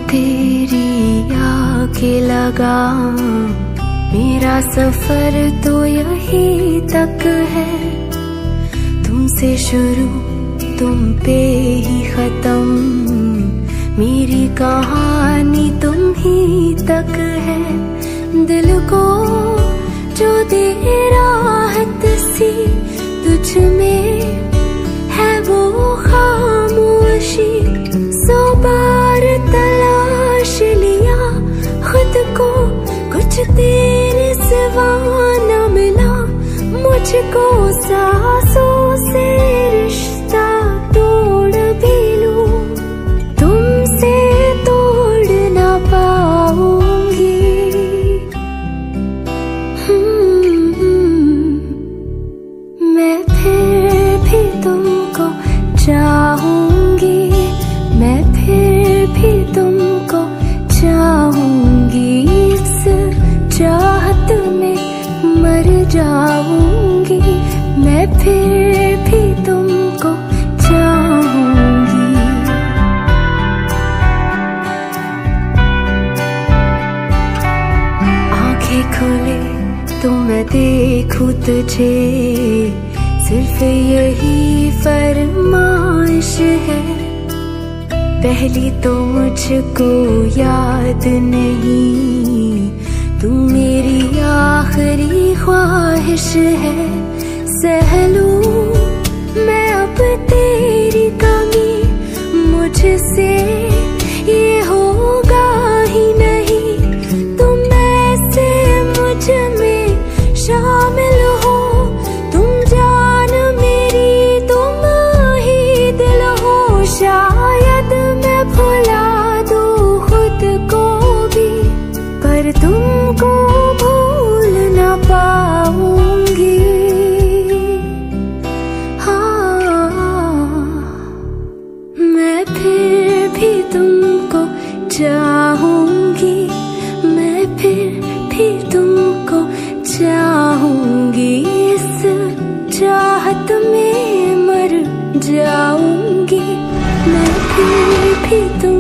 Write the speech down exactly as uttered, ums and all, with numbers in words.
तेरी आके लगा, मेरा सफर तो यही तक है। तुमसे शुरू तुम पे ही खत्म, मेरी कहानी तुम ही तक है। दिल को जो दे राहत सी तुझ में है वो खामोशी। सौ बार तलाश लिया खुद को, कुछ तेरे सिवा न मिला मुझको। सांसों से रिश्ता तोड़ भी लूं, तुमसे तोड़ ना पाऊंगी। मैं फिर भी तुमको चाहूंगी, मैं फिर भी तुमको चाहूंगी। इस चाहत में मर जाऊंगी, मैं फिर भी तुमको चाहूंगी। आंखें खोले तो मैं देखूं तुझे, सिर्फ यही फरमाइश है। पहली तो मुझको याद नहीं, तू मेरी आखिरी ख्वाहिश है। सह लूं मैं अब तेरी कमी, मुझसे ये होगा ही नहीं। तुम ऐसे मुझ में शामिल हो, तुम जान मेरी तुम ही दिल हो। शायद मैं भुला दूं खुद को भी, पर तुमको भूल ना पाऊंगी। हाँ, मैं फिर भी तुमको चाहूंगी, मैं फिर भी तुमको चाहूंगी। इस चाहत में मर जाऊंगी, मैं फिर भी तुम